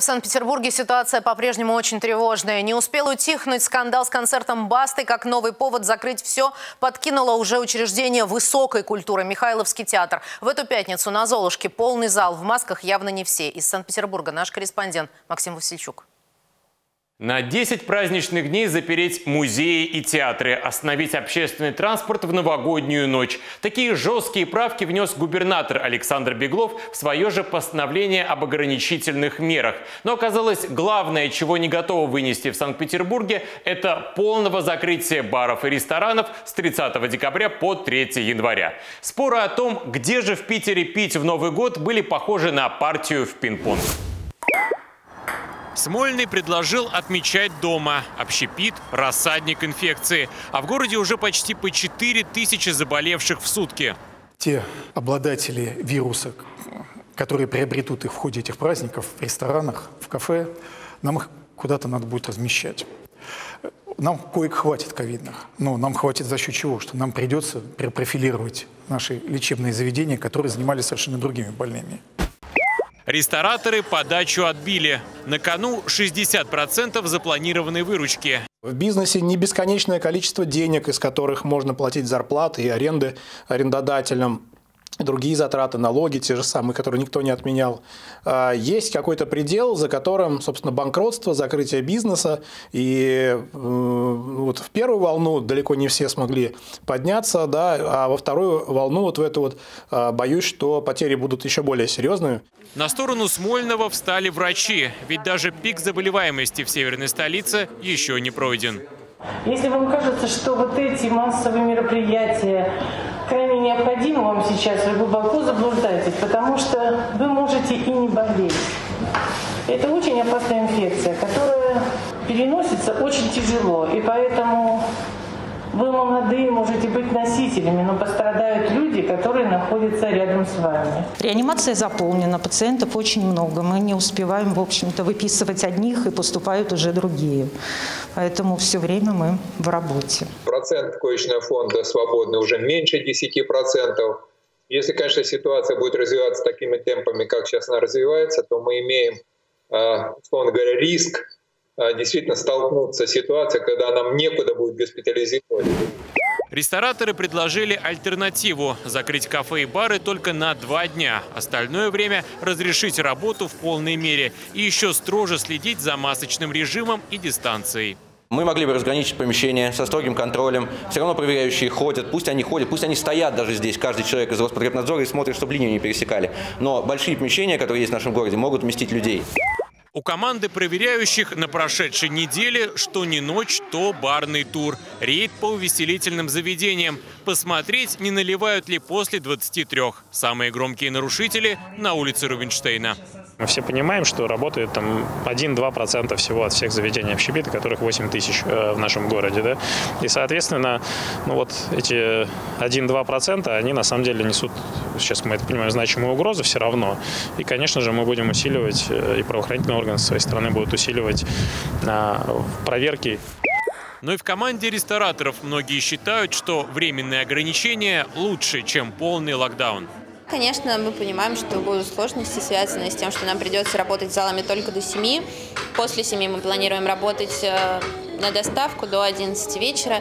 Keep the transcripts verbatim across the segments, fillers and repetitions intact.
Санкт-Петербурге ситуация по-прежнему очень тревожная. Не успел утихнуть скандал с концертом «Басты», как новый повод закрыть все подкинуло уже учреждение высокой культуры – Михайловский театр. В эту пятницу на «Золушке» полный зал, в масках явно не все. Из Санкт-Петербурга наш корреспондент Максим Васильчук. На десять праздничных дней запереть музеи и театры, остановить общественный транспорт в новогоднюю ночь. Такие жесткие правки внес губернатор Александр Беглов в свое же постановление об ограничительных мерах. Но оказалось, главное, чего не готовы вынести в Санкт-Петербурге, это полного закрытия баров и ресторанов с тридцатого декабря по третьего января. Споры о том, где же в Питере пить в Новый год, были похожи на партию в пинг-понг. Смольный предложил отмечать дома. Общепит – рассадник инфекции. А в городе уже почти по четыре тысячи заболевших в сутки. Те обладатели вируса, которые приобретут их в ходе этих праздников в ресторанах, в кафе, нам их куда-то надо будет размещать. Нам коек хватит ковидных, но нам хватит за счет чего? Что нам придется перепрофилировать наши лечебные заведения, которые занимались совершенно другими больными. Рестораторы подачу отбили. На кону шестьдесят процентов запланированной выручки. В бизнесе не бесконечное количество денег, из которых можно платить зарплаты и аренды арендодателям. Другие затраты, налоги, те же самые, которые никто не отменял. Есть какой-то предел, за которым, собственно, банкротство, закрытие бизнеса. И вот в первую волну далеко не все смогли подняться, да, а во вторую волну, вот в эту вот, боюсь, что потери будут еще более серьезными. На сторону Смольного встали врачи, ведь даже пик заболеваемости в северной столице еще не пройден. Если вам кажется, что вот эти массовые мероприятия крайне необходимы вам сейчас, вы глубоко заблуждаетесь, потому что вы можете и не болеть. Это очень опасная инфекция, которая переносится очень тяжело, и поэтому вы, молодые, можете быть носителями, но пострадают люди, которые находятся рядом с вами. Реанимация заполнена, пациентов очень много. Мы не успеваем, в общем-то, выписывать одних, и поступают уже другие. Поэтому все время мы в работе. Процент коечного фонда свободный уже меньше десяти процентов. Если, конечно, ситуация будет развиваться такими темпами, как сейчас она развивается, то мы имеем, условно говоря, риск действительно столкнуться с ситуацией, когда нам некуда будет госпитализировать. Рестораторы предложили альтернативу – закрыть кафе и бары только на два дня. Остальное время разрешить работу в полной мере и еще строже следить за масочным режимом и дистанцией. Мы могли бы разграничить помещения со строгим контролем. Все равно проверяющие ходят. Пусть они ходят, пусть они стоят даже здесь, каждый человек из Роспотребнадзора, и смотрит, чтобы линию не пересекали. Но большие помещения, которые есть в нашем городе, могут вместить людей. У команды проверяющих на прошедшей неделе что ни ночь, то барный тур. Рейд по увеселительным заведениям. Посмотреть, не наливают ли после двадцати трёх. Самые громкие нарушители на улице Рубинштейна. Мы все понимаем, что работает там один-два процента всего от всех заведений общепита, которых восемь тысяч э, в нашем городе. Да? И, соответственно, ну вот эти один-два процента, они на самом деле несут, сейчас мы это понимаем, значимую угрозу все равно. И, конечно же, мы будем усиливать, и правоохранительные органы со своей стороны будут усиливать э, проверки. Но и в команде рестораторов многие считают, что временные ограничения лучше, чем полный локдаун. Конечно, мы понимаем, что будут сложности, связанные с тем, что нам придется работать залами только до семи. После семи мы планируем работать на доставку до одиннадцати вечера.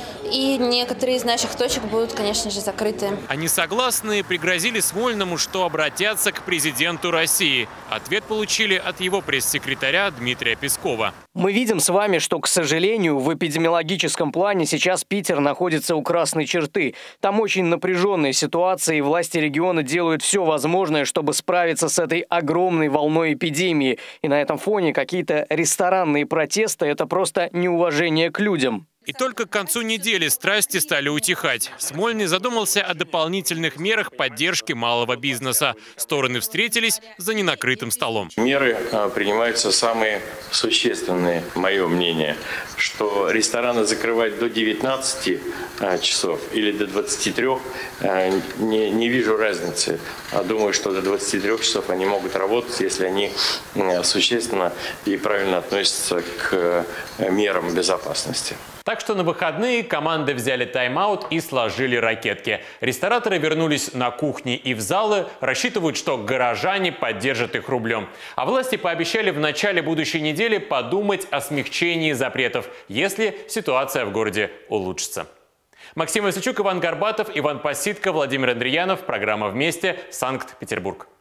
И некоторые из наших точек будут, конечно же, закрыты. Они согласны, пригрозили Смольному, что обратятся к президенту России. Ответ получили от его пресс-секретаря Дмитрия Пескова. Мы видим с вами, что, к сожалению, в эпидемиологическом плане сейчас Питер находится у красной черты. Там очень напряженная ситуация, и власти региона делают все возможное, чтобы справиться с этой огромной волной эпидемии. И на этом фоне какие-то ресторанные протесты – это просто неуважение к людям. И только к концу недели страсти стали утихать. Смольный задумался о дополнительных мерах поддержки малого бизнеса. Стороны встретились за ненакрытым столом. Меры принимаются самые существенные, мое мнение, что рестораны закрывать до девятнадцати часов или до двадцати трёх не, не вижу разницы. Думаю, что до двадцати трёх часов они могут работать, если они существенно и правильно относятся к мерам безопасности. Так что на выходные команды взяли тайм-аут и сложили ракетки. Рестораторы вернулись на кухни и в залы, рассчитывают, что горожане поддержат их рублем. А власти пообещали в начале будущей недели подумать о смягчении запретов, если ситуация в городе улучшится. Максим Васильчук, Иван Горбатов, Иван Паситко, Владимир Андреянов. Программа «Вместе», Санкт-Петербург.